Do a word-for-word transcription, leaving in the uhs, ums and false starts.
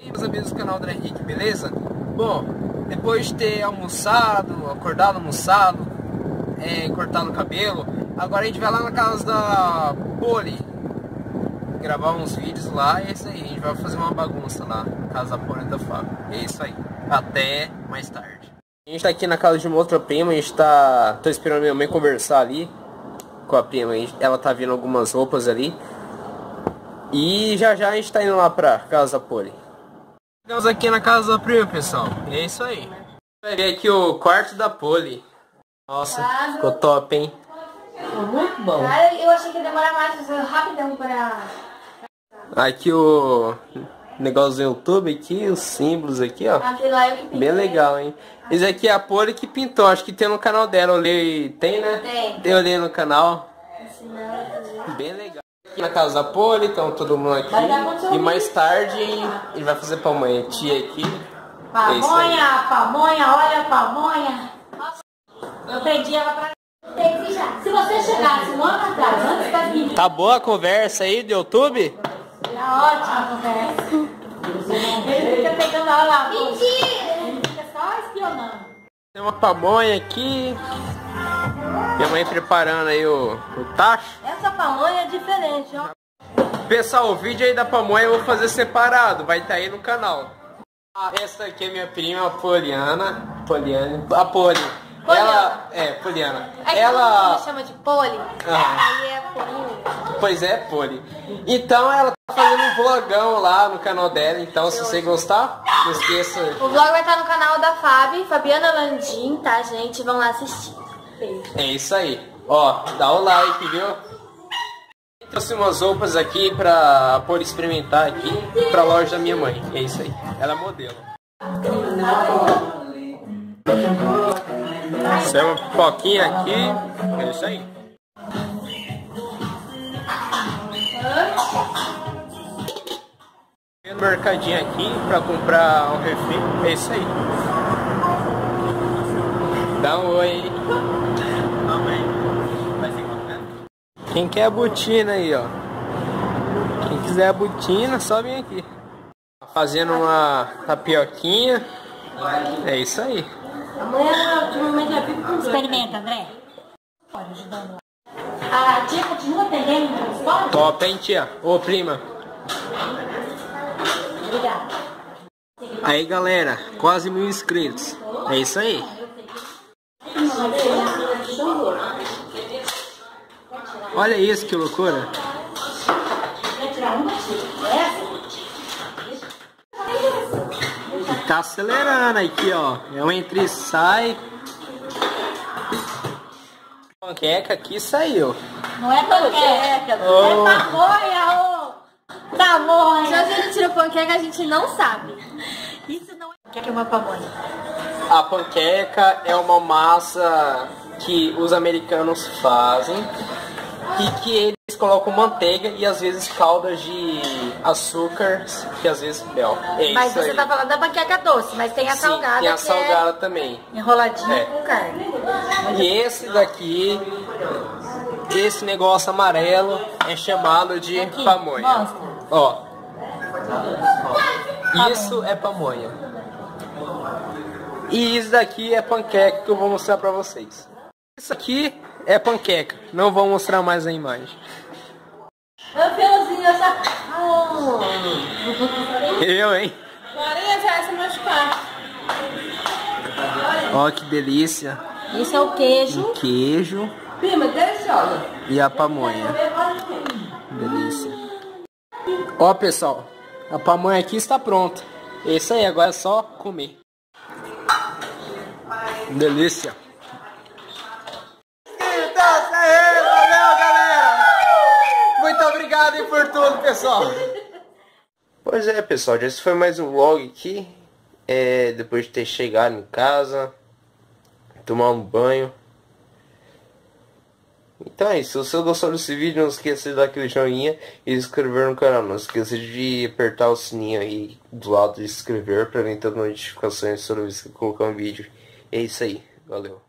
Meus amigos do canal André Henrique, beleza? Bom, depois de ter almoçado, acordado, almoçado, é, cortado o cabelo, agora a gente vai lá na casa da Poli gravar uns vídeos lá. E é isso aí, a gente vai fazer uma bagunça lá na casa da Poli e da Fábio. É isso aí, até mais tarde. A gente tá aqui na casa de uma outra prima, a gente tá... tô esperando minha mãe conversar ali com a prima, ela tá vendo algumas roupas ali. E já já a gente tá indo lá pra casa da Poli. Chegamos aqui na casa da prima, pessoal. E é isso aí. Vai ver aqui o quarto da Poli. Nossa, claro. Ficou top, hein? Ficou muito bom. Cara, eu achei que ia demorar mais, mas rapidão pra... Aqui o negócio do YouTube aqui, os símbolos aqui, ó. Aquele lá eu que pintei. Bem legal, hein? Esse aqui é a Poli que pintou, acho que tem no canal dela. Eu olhei, tem, né? Tem. Eu olhei no canal. Bem legal. Aqui na casa da Poli, então todo mundo aqui. E mais tarde ele vai fazer pamonha. Tia aqui. Pamonha, pamonha, olha a pamonha. Eu perdi ela pra... Se você chegasse um ano atrás, antes das meninas... Tá boa a conversa aí do YouTube? Tá ótima a conversa. Ele fica pegando ela lá. Mentira! Ele fica só espionando. Tem uma pamonha aqui. Minha mãe preparando aí o, o tacho. Essa pamonha é diferente, ó. Pessoal, o vídeo aí da pamonha eu vou fazer separado. Vai estar aí no canal. Essa aqui é minha prima, a Poliana. Poliana. A Poli. Poliana. Ela é Poliana. É ela que chama de Poli. Ah. Aí é Poli. Pois é, Poli. Então ela tá fazendo um vlogão lá no canal dela. Então se você gostar, não esqueça. O vlog vai estar no canal da Fabi, Fabiana Landim, tá, gente? Vão lá assistir. Beijo. É isso aí. Ó, dá o like, viu? Trouxe umas roupas aqui pra Poli experimentar aqui pra loja da minha mãe. É isso aí. Ela é modelo. Isso é uma pipoquinha aqui. É isso aí. No mercadinho aqui pra comprar um refri. É isso aí. Dá um oi. Quem quer a botina aí, ó. Quem quiser a botina, só vem aqui. Fazendo uma tapioquinha. É isso aí. Amanhã, ultimamente, eu fico com... Experimenta, André. Pode ajudando. A tia continua atendendo no transporte? Top, hein, tia? Ô, prima. Obrigada. Aí, galera, quase mil inscritos. É isso aí. Olha isso, que loucura. Tá acelerando aqui, ó. É um entra e sai. Panqueca aqui saiu. Não é panqueca, Oh. é pamonha, ô! Pamonha! Se a gente tira panqueca, a gente não sabe. Isso não é... O que é uma pamonha? A panqueca é uma massa que os americanos fazem e que eles colocam manteiga e às vezes caldas de açúcar e às vezes mel. É Mas isso você aí. tá falando da panqueca doce, mas tem a Sim, salgada tem a que salgada também. é enroladinha É. com carne. E esse daqui, esse negócio amarelo é chamado de Aqui, pamonha. mostra. Ó. Isso é pamonha. E isso daqui é panqueca que eu vou mostrar pra vocês. Isso aqui é panqueca. Não vou mostrar mais a imagem. Meu Deusinho, essa... Oh. Eu, hein? quarenta reais pra machucar. Ó que delícia. Esse é o queijo. O queijo Prima, deliciosa. e a pamonha. Delícia. Ó, pessoal, a pamonha aqui está pronta. É isso aí, agora é só comer. Delícia. Então, aí, valeu, galera. Muito obrigado aí por tudo, pessoal. Pois é, pessoal, esse foi mais um vlog aqui. É, depois de ter chegado em casa, tomar um banho. Então é isso, se você gostou desse vídeo, não esqueça de dar aquele joinha e se inscrever no canal. Não esqueça de apertar o sininho aí do lado de se inscrever para vir ter notificações toda vez que eu colocar um vídeo. É isso aí, valeu.